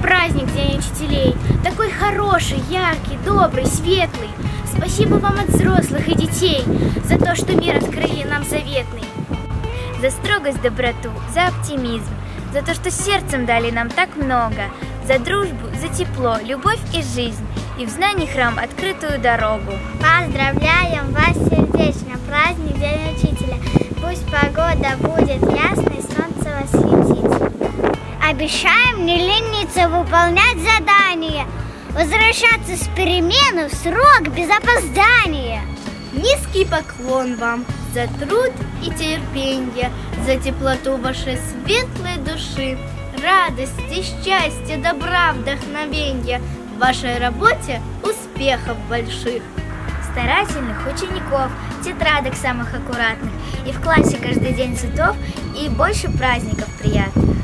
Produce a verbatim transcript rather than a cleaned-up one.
праздник, День учителей. Такой хороший, яркий, добрый, светлый. Спасибо вам от взрослых и детей за то, что мир открыли нам заветный. За строгость, доброту, за оптимизм, за то, что сердцем дали нам так много, за дружбу, за тепло, любовь и жизнь, и в знаний храм открытую дорогу. Поздравляем вас сердечно, праздник День учителя. Пусть погода будет ясной, солнце восхитит. Обещаем не лениться выполнять задания, возвращаться с перемены в срок без опоздания. Низкий поклон вам за труд и терпенье, за теплоту вашей светлой души, радости, счастья, добра, вдохновенья, в вашей работе успехов больших. Старательных учеников, тетрадок самых аккуратных, и в классе каждый день цветов, и больше праздников приятных.